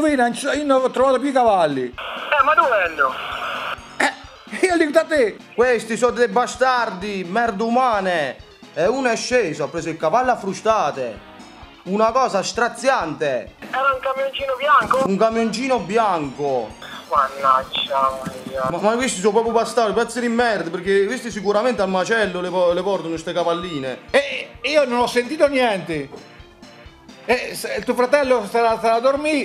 indovina, io non ho trovato più i cavalli. Ma dove hanno? Io dico da te. Questi sono dei bastardi, merde umane. E uno è sceso, ha preso il cavallo a frustate. Una cosa straziante. Era un camioncino bianco? Un camioncino bianco. Mannaggia mia. Ma questi sono proprio bastardi, pezzi di merda, perché questi sicuramente al macello le portano queste cavalline. E io non ho sentito niente. Tuo fratello starà a dormire.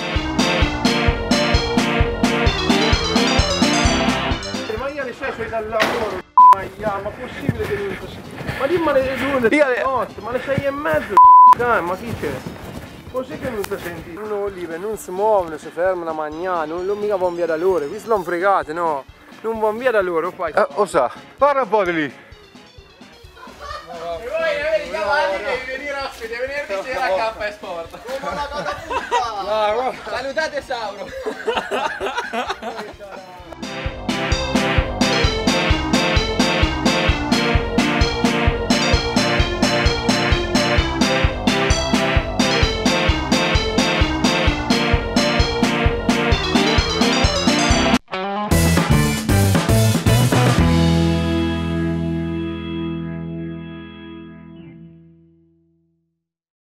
Ma io alle 6 sono dal lavoro, ma possibile che non sia? Ma dimmene le 2 di notte, ma alle 6 e mezza, ma chi c'è? Così che non si senti? Uno olive non si muovono, si fermano a mangiare, non mica vanno via da loro, qui sono fregate, no? Non vanno via da loro, poi. Sa, parla un po' di lì. E voi avete i cavalli, devi venire ospite, venerdì sera a K Sport. Come una catapulta! Salutate Sauro!